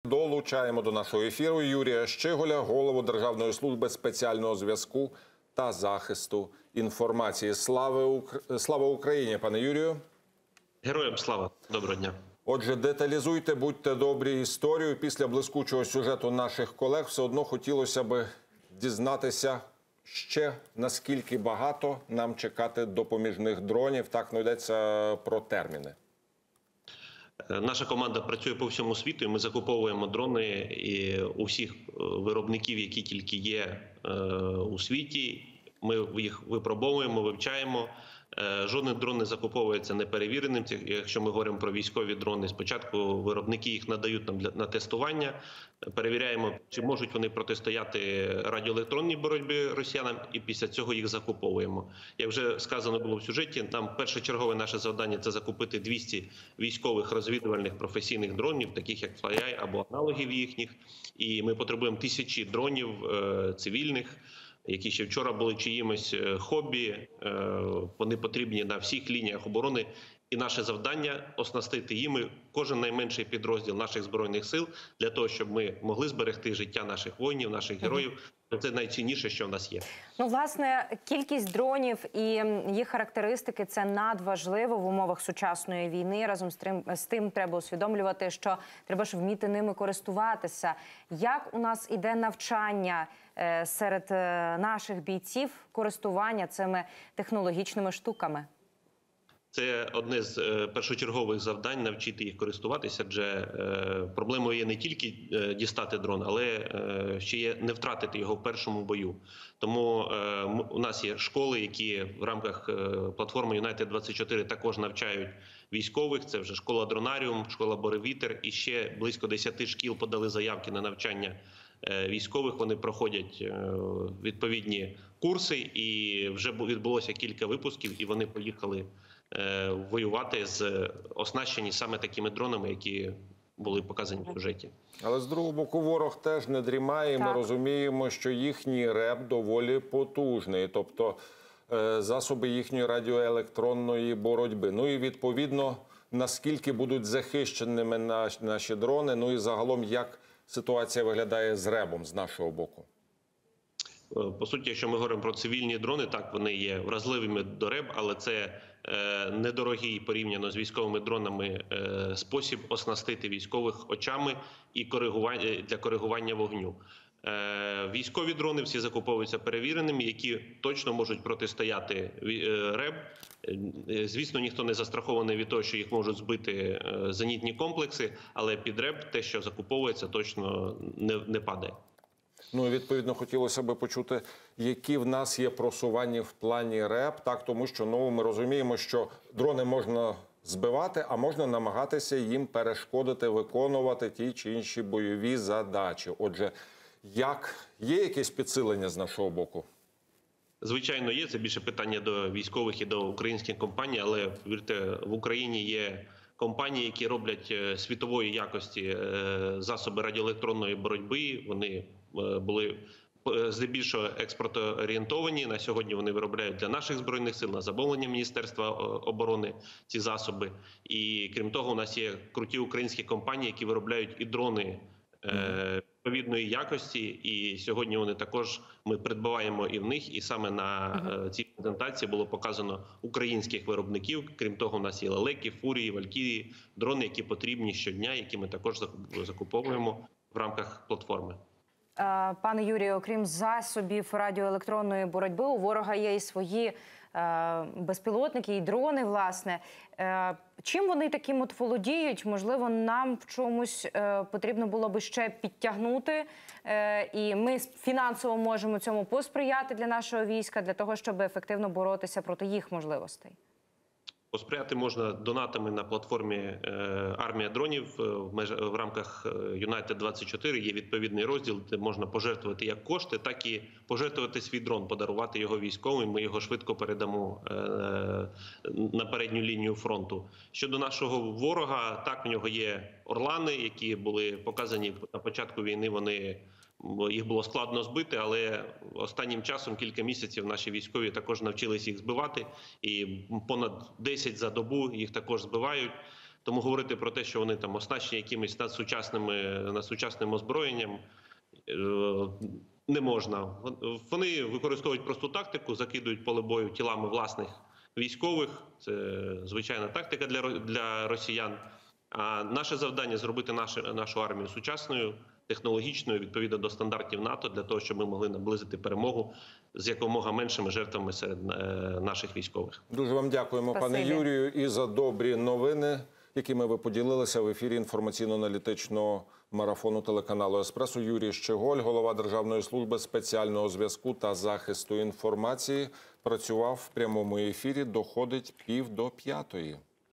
Долучаємо до нашого ефіру Юрія Щиголя, голову Державної служби спеціального зв'язку та захисту інформації. Слава Україні, пане Юрію! Героям слава! Доброго дня! Отже, деталізуйте, будьте добрі, історію. Після блискучого сюжету наших колег все одно хотілося б дізнатися ще, наскільки багато нам чекати допоміжних дронів. Так, не йдеться про терміни. Наша команда працює по всьому світу, і ми закуповуємо дрони у всіх виробників, які тільки є у світі. Ми їх випробовуємо, вивчаємо. Жоден дрон не закуповується неперевіреним. Якщо ми говоримо про військові дрони, спочатку виробники їх надають нам на тестування, перевіряємо, чи можуть вони протистояти радіоелектронній боротьбі росіянам, і після цього їх закуповуємо. Як вже сказано було в сюжеті, нам першочергове наше завдання – це закупити 200 військових розвідувальних професійних дронів, таких як FlyEye або аналогів їхніх, і ми потребуємо тисячі дронів цивільних, які ще вчора були чиїмось хобі. Вони потрібні на всіх лініях оборони. І наше завдання – оснастити їми кожен найменший підрозділ наших Збройних сил, для того, щоб ми могли зберегти життя наших воїнів, наших героїв. Це найцінніше, що в нас є. Ну, власне, кількість дронів і їх характеристики – це надважливо в умовах сучасної війни. Разом з тим треба усвідомлювати, що треба ж вміти ними користуватися. Як у нас іде навчання серед наших бійців користування цими технологічними штуками? Це одне з першочергових завдань – навчити їх користуватися, адже проблемою є не тільки дістати дрон, але ще є не втратити його в першому бою. Тому у нас є школи, які в рамках платформи United-24 також навчають військових. Це вже школа Дронаріум, школа Боревітер, і ще близько 10 шкіл подали заявки на навчання військових. Вони проходять відповідні курси, і вже відбулося кілька випусків, і вони поїхали воювати з оснащені саме такими дронами, які були показані в сюжеті. Але з другого боку, ворог теж не дрімає. Ми розуміємо, що їхній РЕП доволі потужний, тобто засоби їхньої радіоелектронної боротьби. Ну і відповідно, наскільки будуть захищеними наші дрони, ну і загалом, як ситуація виглядає з РЕБом з нашого боку. По суті, якщо ми говоримо про цивільні дрони, так, вони є вразливими до РЕБ, але це недорогий порівняно з військовими дронами спосіб оснастити військових очами і для коригування вогню. Військові дрони всі закуповуються перевіреними, які точно можуть протистояти РЕБ. Звісно, ніхто не застрахований від того, що їх можуть збити зенітні комплекси, але під РЕБ те, що закуповується, точно не падає. Ну і відповідно хотілося б почути, які в нас є просування в плані РЕП, так, тому що ми розуміємо, що дрони можна збивати, а можна намагатися їм перешкодити виконувати ті чи інші бойові задачі. Отже, є якесь підсилення з нашого боку? Звичайно, є. Це більше питання до військових і до українських компаній, але, повірте, в Україні є компанії, які роблять світової якості засоби радіоелектронної боротьби. Вони були здебільшого експортоорієнтовані. На сьогодні вони виробляють для наших Збройних сил на замовлення Міністерства оборони ці засоби. І крім того, у нас є круті українські компанії, які виробляють і дрони відповідної якості. І сьогодні вони також, ми придбаємо і в них, і саме на цій презентації було показано українських виробників. Крім того, у нас є лелеки, фурії, валькірії, дрони, які потрібні щодня, які ми також закуповуємо в рамках платформи. Пане Юрію, окрім засобів радіоелектронної боротьби, у ворога є і свої безпілотники, і дрони, власне. Чим вони таким от володіють? Можливо, нам в чомусь потрібно було би ще підтягнути, і ми фінансово можемо цьому посприяти для нашого війська, для того, щоб ефективно боротися проти їх можливостей? Посприяти можна донатами на платформі «Армія дронів». В рамках United-24 є відповідний розділ, де можна пожертвувати як кошти, так і пожертвувати свій дрон, подарувати його військовим. Ми його швидко передамо на передню лінію фронту. Щодо нашого ворога, так, в нього є «Орлани», які були показані на початку війни. Їх було складно збити, але останнім часом, кілька місяців, наші військові також навчились їх збивати. І понад 10 за добу їх також збивають. Тому говорити про те, що вони там оснащені якимось надсучасним озброєнням, не можна. Вони використовують просту тактику, закидують поле бою тілами власних військових. Це звичайна тактика для росіян. А наше завдання – зробити нашу армію сучасною, технологічною, відповідно до стандартів НАТО, для того, щоб ми могли наблизити перемогу з якомога меншими жертвами серед наших військових. Дуже вам дякуємо, пане Спасибі. Юрію, і за добрі новини, якими ви поділилися в ефірі інформаційно-аналітичного марафону телеканалу «Еспресо». Юрій Щеголь, голова Державної служби спеціального зв'язку та захисту інформації, працював в прямому ефірі. Доходить 4:45.